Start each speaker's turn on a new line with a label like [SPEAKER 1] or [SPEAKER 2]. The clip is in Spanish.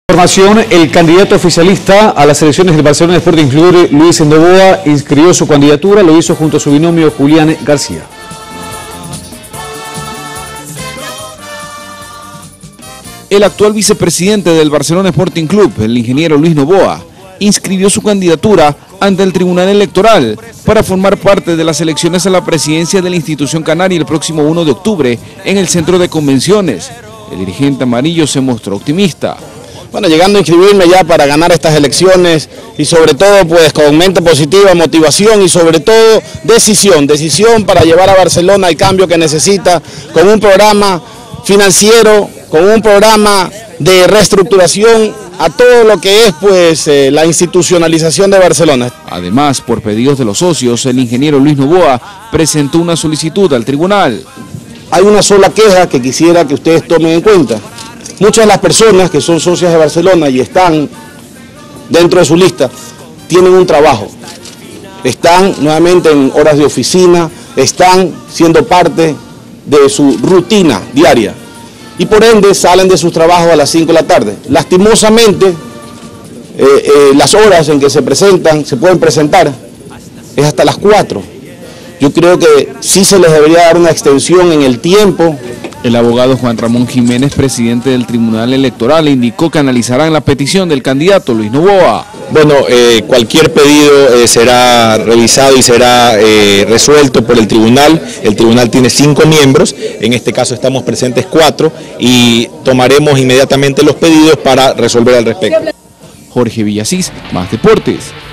[SPEAKER 1] Información, el candidato oficialista a las elecciones del Barcelona Sporting Club, Luis Noboa, inscribió su candidatura, lo hizo junto a su binomio Julián García.
[SPEAKER 2] El actual vicepresidente del Barcelona Sporting Club, el ingeniero Luis Noboa, inscribió su candidatura ante el Tribunal Electoral para formar parte de las elecciones a la presidencia de la institución canaria el próximo 1 de octubre en el Centro de Convenciones. El dirigente amarillo se mostró optimista.
[SPEAKER 3] Bueno, llegando a inscribirme ya para ganar estas elecciones y sobre todo pues con mente positiva, motivación y sobre todo decisión para llevar a Barcelona el cambio que necesita, con un programa financiero, con un programa de reestructuración a todo lo que es pues la institucionalización de Barcelona.
[SPEAKER 2] Además, por pedidos de los socios, el ingeniero Luis Noboa presentó una solicitud al tribunal.
[SPEAKER 3] Hay una sola queja que quisiera que ustedes tomen en cuenta. Muchas de las personas que son socias de Barcelona y están dentro de su lista tienen un trabajo, están nuevamente en horas de oficina, están siendo parte de su rutina diaria y por ende salen de sus trabajos a las 5 de la tarde. Lastimosamente, las horas en que se pueden presentar es hasta las 4. Yo creo que sí se les debería dar una extensión en el tiempo.
[SPEAKER 2] El abogado Juan Ramón Jiménez, presidente del Tribunal Electoral, indicó que analizarán la petición del candidato Luis Noboa.
[SPEAKER 4] Bueno, cualquier pedido será revisado y será resuelto por el tribunal. El tribunal tiene 5 miembros, en este caso estamos presentes 4 y tomaremos inmediatamente los pedidos para resolver al respecto.
[SPEAKER 2] Jorge Villasís, Más Deportes.